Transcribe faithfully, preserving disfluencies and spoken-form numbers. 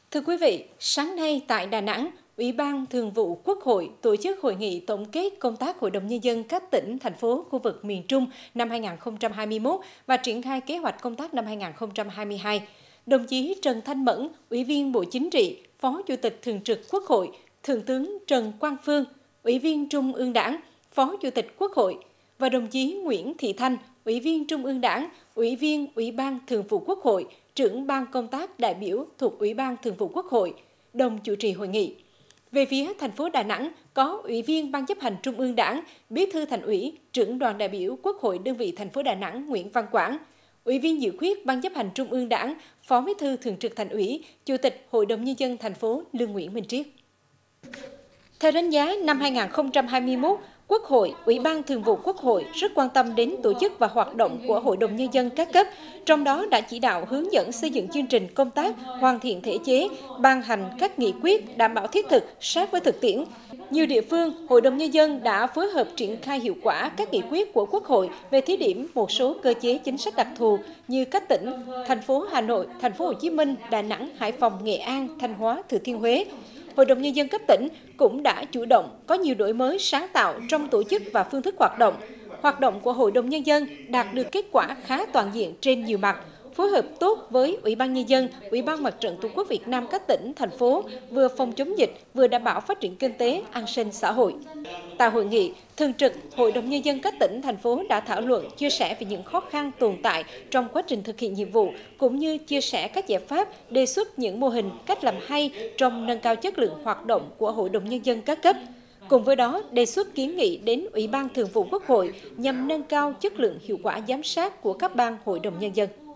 Thưa quý vị, sáng nay tại Đà Nẵng, Ủy ban Thường vụ Quốc hội tổ chức hội nghị tổng kết công tác Hội đồng Nhân dân các tỉnh, thành phố, khu vực miền Trung năm hai nghìn không trăm hai mươi mốt và triển khai kế hoạch công tác năm hai nghìn không trăm hai mươi hai. Đồng chí Trần Thanh Mẫn, Ủy viên Bộ Chính trị, Phó Chủ tịch Thường trực Quốc hội, Thượng tướng Trần Quang Phương, Ủy viên Trung ương Đảng, Phó Chủ tịch Quốc hội và đồng chí Nguyễn Thị Thanh, Ủy viên Trung ương Đảng, Ủy viên Ủy ban Thường vụ Quốc hội, trưởng ban công tác đại biểu thuộc Ủy ban Thường vụ Quốc hội, đồng chủ trì hội nghị. Về phía thành phố Đà Nẵng có Ủy viên Ban chấp hành Trung ương Đảng, Bí thư Thành ủy, trưởng đoàn đại biểu Quốc hội đơn vị thành phố Đà Nẵng Nguyễn Văn Quảng, Ủy viên dự khuyết Ban chấp hành Trung ương Đảng, Phó Bí thư Thường trực Thành ủy, Chủ tịch Hội đồng Nhân dân thành phố Lương Nguyễn Minh Triết. Theo đánh giá, năm hai nghìn không trăm hai mươi mốt, Quốc hội, Ủy ban Thường vụ Quốc hội rất quan tâm đến tổ chức và hoạt động của Hội đồng Nhân dân các cấp, trong đó đã chỉ đạo hướng dẫn xây dựng chương trình công tác, hoàn thiện thể chế, ban hành các nghị quyết đảm bảo thiết thực, sát với thực tiễn. Nhiều địa phương, Hội đồng Nhân dân đã phối hợp triển khai hiệu quả các nghị quyết của Quốc hội về thí điểm một số cơ chế chính sách đặc thù như các tỉnh, thành phố Hà Nội, thành phố Hồ Chí Minh, Đà Nẵng, Hải Phòng, Nghệ An, Thanh Hóa, Thừa Thiên Huế. Hội đồng Nhân dân cấp tỉnh cũng đã chủ động có nhiều đổi mới sáng tạo trong tổ chức và phương thức hoạt động. Hoạt động của Hội đồng Nhân dân đạt được kết quả khá toàn diện trên nhiều mặt, phối hợp tốt với Ủy ban Nhân dân, Ủy ban Mặt trận Tổ quốc Việt Nam các tỉnh, thành phố, vừa phòng chống dịch, vừa đảm bảo phát triển kinh tế, an sinh xã hội. Tại hội nghị, Thường trực Hội đồng Nhân dân các tỉnh, thành phố đã thảo luận, chia sẻ về những khó khăn tồn tại trong quá trình thực hiện nhiệm vụ, cũng như chia sẻ các giải pháp, đề xuất những mô hình, cách làm hay trong nâng cao chất lượng hoạt động của Hội đồng Nhân dân các cấp. Cùng với đó, đề xuất kiến nghị đến Ủy ban Thường vụ Quốc hội nhằm nâng cao chất lượng hiệu quả giám sát của các ban Hội đồng Nhân dân.